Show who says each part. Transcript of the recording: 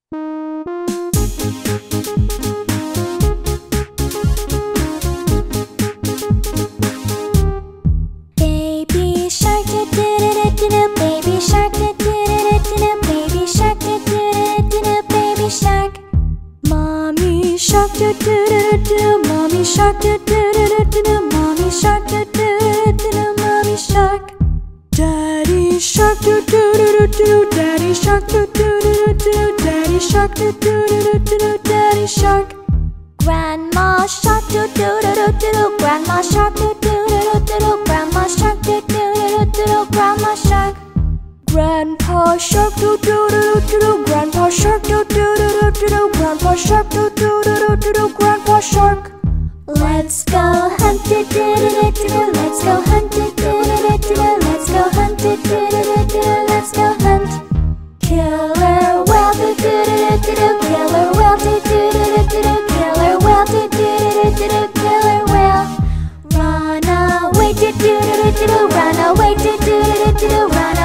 Speaker 1: Baby shark do do do do do, baby shark do do do do do, baby shark do do do do, baby shark. Mommy shark do do do do, mommy shark do do do do, mommy shark do do do, mommy shark. Daddy shark do do do do, daddy shark do do do do, daddy shark do do do do, daddy shark. Grandma shark do do do do, grandma shark do do do do, grandma shark do do do do, grandma shark. Grandpa shark do do do do, grandpa shark do do do do, grandpa shark do do do do, grandpa shark. Let's go hunt do do do do, let's go hunt do do do do, let's go hunt do do do do, let's go hunt. Killer whale do do do do, killer whale do do do do, killer whale do do do do, killer whale. Run away do do do do, run away do do do do, run